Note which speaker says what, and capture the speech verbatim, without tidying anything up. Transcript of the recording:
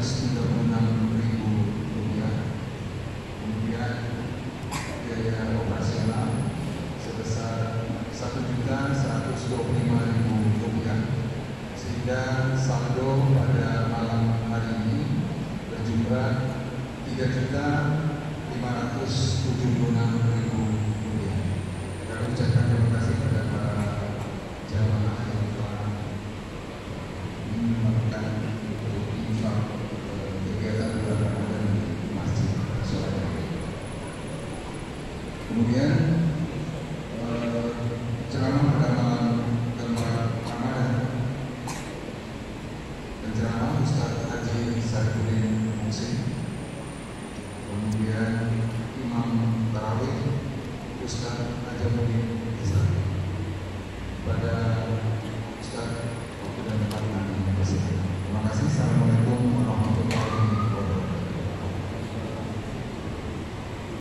Speaker 1: ratus tiga puluh enam ribu rupiah. Kemudian biaya operasional sebesar satu juta seratus dua puluh lima ribu rupiah, sehingga saldo pada malam hari ini berjumlah tiga juta lima ratus tujuh puluh enam ribu rupiah. Kami ucapkan terima kasih